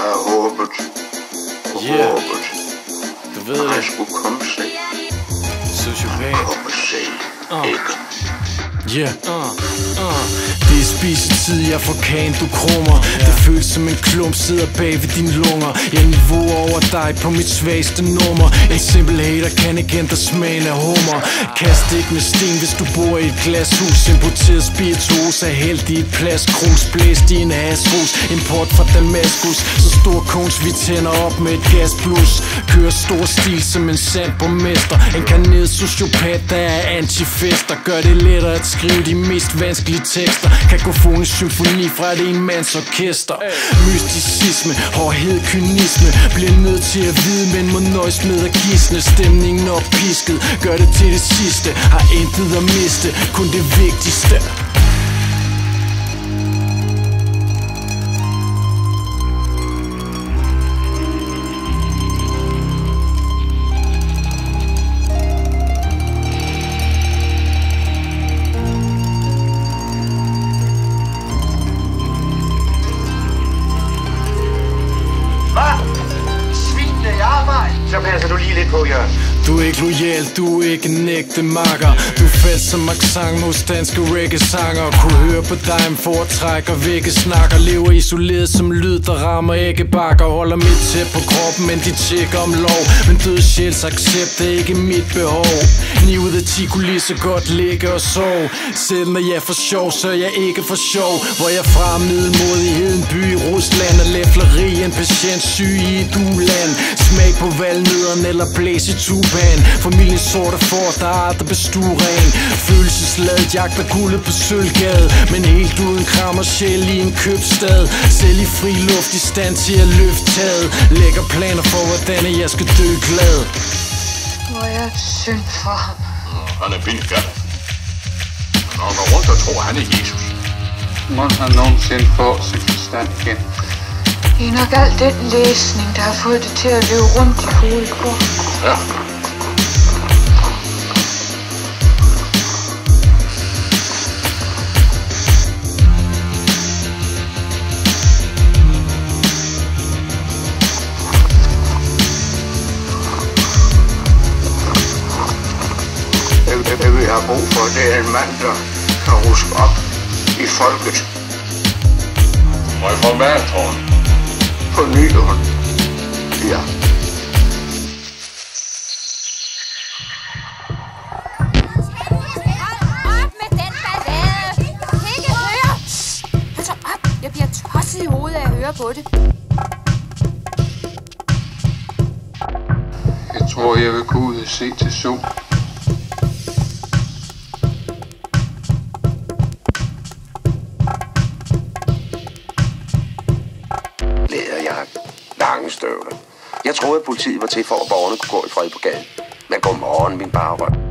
har håbet. Håbet. Du ved det. Jeg skulle komme se. Sociopat. Komme se. Ikke. Det er spisetid, jeg får kagen, du krummer. Det føles som en klump sidder bag ved dine lunger. Jeg niveau over dig på mit svageste nummer. En simpel hater kan ikke ændre smagen af hummer. Kast ikke med sten, hvis du bor i et glashus. Importeret spiritus er hældt i et plastkrus. Blæst i en hashus, import fra Damaskus. Så stor kons, vi tænder op med et gasblus. Kører stor stil som en sand borgmester. En karnet sociopat, der er antifester. Gør det lettere at skrive de mest vanskelige tekster. Kakofonisk symfoni fra et enmands orkester. Mysticisme, hårdhed, kynisme. Bliver nødt til at vide, men må nøjes med at gisne. Stemningen oppisket, gør det til det sidste. Har intet at miste, kun det vigtigste. Så passer du lige lidt på, Jørgen. Du er ikke loyal, du er ikke en ægte makker. Du faldt som accent hos danske reggae-sanger. Kunne høre på dig, en foretrækker vække snakker. Lever isoleret som lyd, der rammer æggebakker. Holder mit tæt på kroppen, men de tjekker om lov. Men død sjæls accept er ikke mit behov. 9 ud af 10 kunne lige så godt ligge og sove. Selv når jeg er for sjov, så er jeg ikke for sjov. Hvor jeg fra middelmodighed, en by i Rusland. Og læfleri, en patient syg i et uland. Smag på valnødderne eller blæs i tuban. Familien sorte får, der aldrig bestueren. Følelsesladet jagter guldet på Sølvgade. Men helt uden kram og sjæl i en købstad. Selv i fri luft i stand til at løfte taget. Lægger planer for hvordan jeg skal dø glad. Hvor er jeg synd for ham. Han er vildt galt. Han går rundt og tror han er Jesus. Må han nogensinde få sin forstand igen. Det er nok alt den læsning, der har fået det til at løbe rundt i hovedet på. Ja. Det vi har brug for, det er en mand, der kan ruske op i folket. Reformatoren. På nyåren. Ja. Op med den ballade! Ikke høre! Altså op! Jeg bliver tosset i hovedet af at høre på det. Jeg tror, jeg vil gå ud og se til sol. Læderjakke. Lange støvler. Jeg troede, at politiet var til for, at borgerne kunne gå i fred på gaden. Men godmorgen, min barrøv.